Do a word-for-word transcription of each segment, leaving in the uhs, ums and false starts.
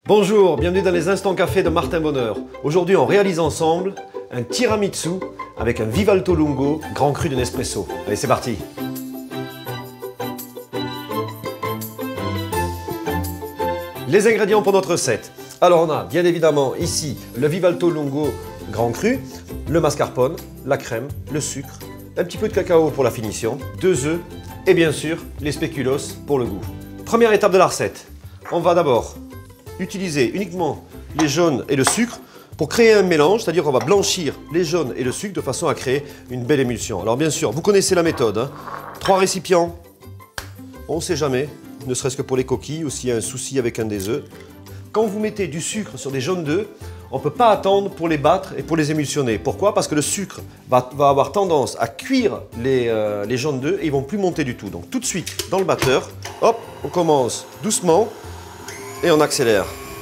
Bonjour, bienvenue dans les Instants Café de Martin Bonheur. Aujourd'hui, on réalise ensemble un tiramisu avec un Vivalto Lungo Grand Cru de Nespresso. Allez, c'est parti! Les ingrédients pour notre recette. Alors, on a bien évidemment ici le Vivalto Lungo Grand Cru, le mascarpone, la crème, le sucre, un petit peu de cacao pour la finition, deux œufs et bien sûr les spéculoos pour le goût. Première étape de la recette. On va d'abord utiliser uniquement les jaunes et le sucre pour créer un mélange, c'est-à-dire qu'on va blanchir les jaunes et le sucre de façon à créer une belle émulsion. Alors bien sûr, vous connaissez la méthode, hein. Trois récipients, on ne sait jamais, ne serait-ce que pour les coquilles ou s'il y a un souci avec un des œufs. Quand vous mettez du sucre sur des jaunes d'œufs, on ne peut pas attendre pour les battre et pour les émulsionner. Pourquoi? Parce que le sucre va, va avoir tendance à cuire les, euh, les jaunes d'œufs et ils ne vont plus monter du tout. Donc tout de suite, dans le batteur, hop, on commence doucement et on accélère.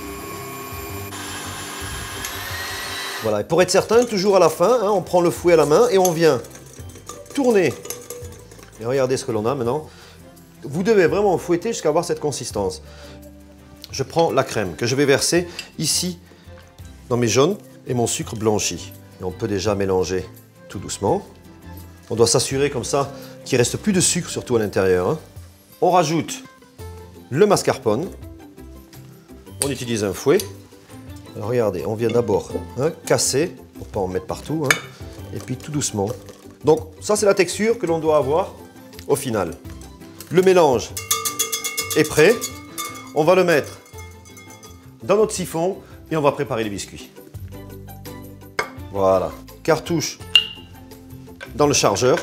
Voilà, et pour être certain, toujours à la fin, hein, on prend le fouet à la main et on vient tourner. Et regardez ce que l'on a maintenant. Vous devez vraiment fouetter jusqu'à avoir cette consistance. Je prends la crème que je vais verser ici dans mes jaunes et mon sucre blanchi. Et on peut déjà mélanger tout doucement. On doit s'assurer comme ça qu'il ne reste plus de sucre, surtout à l'intérieur. Hein. On rajoute le mascarpone. On utilise un fouet. Alors regardez, on vient d'abord hein, casser, pour ne pas en mettre partout, hein, et puis tout doucement. Donc ça c'est la texture que l'on doit avoir au final. Le mélange est prêt. On va le mettre dans notre siphon et on va préparer les biscuits. Voilà, cartouche dans le chargeur.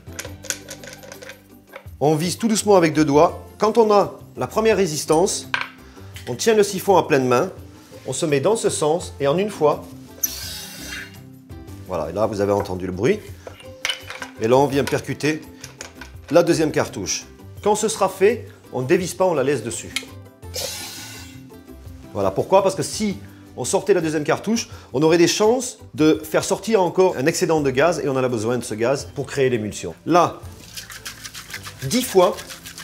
On vise tout doucement avec deux doigts. Quand on a la première résistance, on tient le siphon à pleine main. On se met dans ce sens et en une fois, voilà, et là vous avez entendu le bruit. Et là on vient percuter la deuxième cartouche. Quand ce sera fait, on ne dévisse pas, on la laisse dessus. Voilà, pourquoi? Parce que si on sortait la deuxième cartouche, on aurait des chances de faire sortir encore un excédent de gaz et on en a besoin de ce gaz pour créer l'émulsion. Là, dix fois,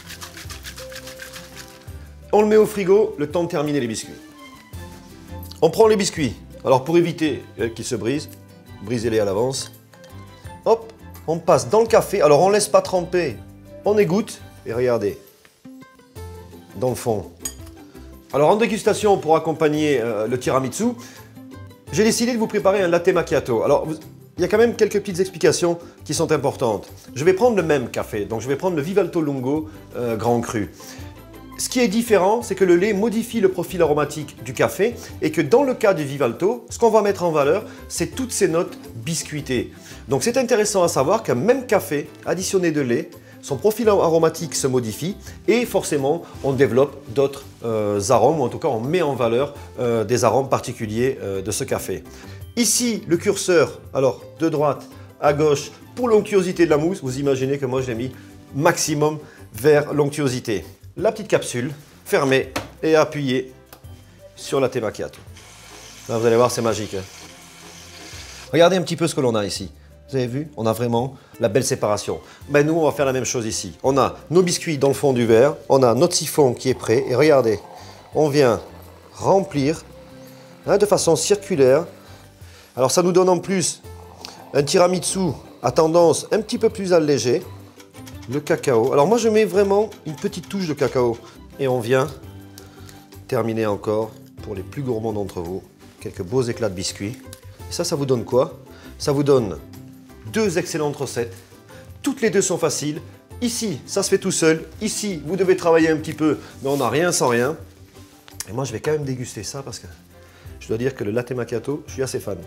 on le met au frigo, le temps de terminer les biscuits. On prend les biscuits. Alors pour éviter qu'ils se brisent, brisez-les à l'avance. Hop, on passe dans le café. Alors on ne laisse pas tremper, on égoutte. Et regardez, dans le fond. Alors en dégustation, pour accompagner euh, le tiramisu, j'ai décidé de vous préparer un latte macchiato. Alors vous, il y a quand même quelques petites explications qui sont importantes. Je vais prendre le même café, donc je vais prendre le Vivalto Lungo euh, Grand Cru. Ce qui est différent, c'est que le lait modifie le profil aromatique du café et que dans le cas du Vivalto, ce qu'on va mettre en valeur, c'est toutes ces notes biscuitées. Donc c'est intéressant à savoir qu'un même café additionné de lait, son profil aromatique se modifie et forcément on développe d'autres euh, arômes, ou en tout cas on met en valeur euh, des arômes particuliers euh, de ce café. Ici le curseur, alors de droite à gauche pour l'onctuosité de la mousse, vous imaginez que moi j'ai mis maximum vers l'onctuosité. La petite capsule fermée et appuyée sur la latte macchiato. Là vous allez voir, c'est magique. Hein. Regardez un petit peu ce que l'on a ici. Vous avez vu? On a vraiment la belle séparation. Ben nous, on va faire la même chose ici. On a nos biscuits dans le fond du verre, on a notre siphon qui est prêt et regardez, on vient remplir hein, de façon circulaire. Alors ça nous donne en plus un tiramisu à tendance un petit peu plus allégé. Le cacao. Alors moi je mets vraiment une petite touche de cacao. Et on vient terminer encore, pour les plus gourmands d'entre vous, quelques beaux éclats de biscuits. Et ça, ça vous donne quoi? Ça vous donne deux excellentes recettes. Toutes les deux sont faciles. Ici, ça se fait tout seul. Ici, vous devez travailler un petit peu, mais on n'a rien sans rien. Et moi je vais quand même déguster ça parce que je dois dire que le latte macchiato, je suis assez fan.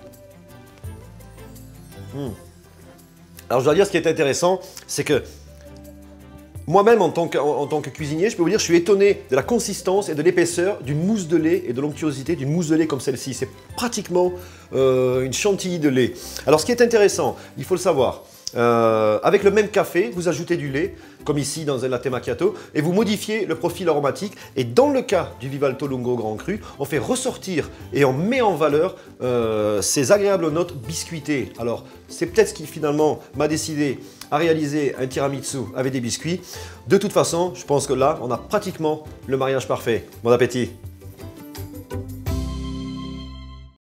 Mmh. Alors je dois dire, ce qui est intéressant, c'est que moi-même, en, en, en tant que cuisinier, je peux vous dire, je suis étonné de la consistance et de l'épaisseur d'une mousse de lait et de l'onctuosité d'une mousse de lait comme celle-ci. C'est pratiquement euh, une chantilly de lait. Alors, ce qui est intéressant, il faut le savoir, euh, avec le même café, vous ajoutez du lait, comme ici dans un latte macchiato, et vous modifiez le profil aromatique. Et dans le cas du Vivalto Lungo Grand Cru, on fait ressortir et on met en valeur euh, ces agréables notes biscuitées. Alors, c'est peut-être ce qui finalement m'a décidé à réaliser un tiramisu avec des biscuits. De toute façon, je pense que là, on a pratiquement le mariage parfait. Bon appétit!